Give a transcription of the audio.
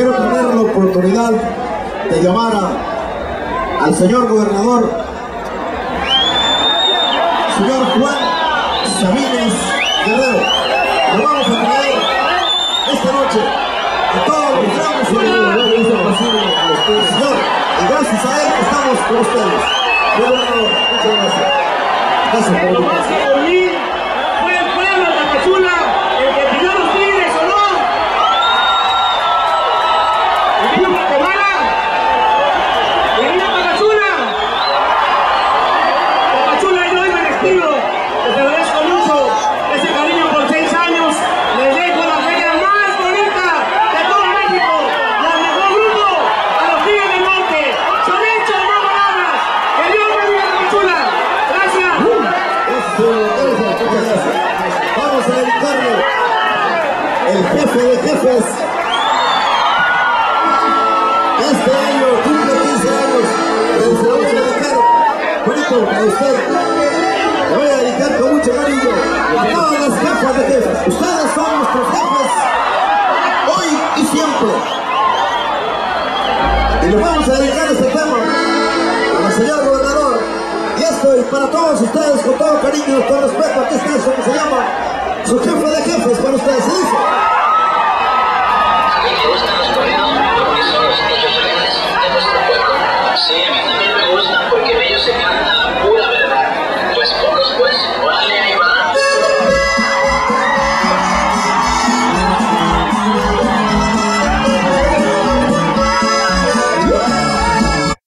quiero tener la oportunidad de llamar al señor gobernador, señor Juan Sabines Guerrero. Lo vamos a traer esta noche a todos los ramos y señor, y gracias a él estamos con ustedes. Gobernador, muchas gracias. Gracias por la fue el pueblo de Tapachula el que pidió los tigres, ¿o no? ¿Y vino Guatemala? ¿Y vino Tapachula? Tapachula, yo hoy me despido. Les agradezco mucho ese cariño por 6 años. Les dejo la feria más bonita de todo México. La mejor grupo a los Tigres del Norte. Son hechos, no palabras. Que Dios bendiga a Tapachula. Gracias. Vamos a dedicarle el jefe de jefes. Este año cumple 15 años. Les vamos a dedicar, bonito, para usted. Le voy a dedicar con mucho cariño a todas las jefas de jefes. Ustedes son nuestros jefes, hoy y siempre. Y les vamos a dedicar este tema al señor gobernador. Y esto, y para todos ustedes, con todo cariño y con respeto, aquí está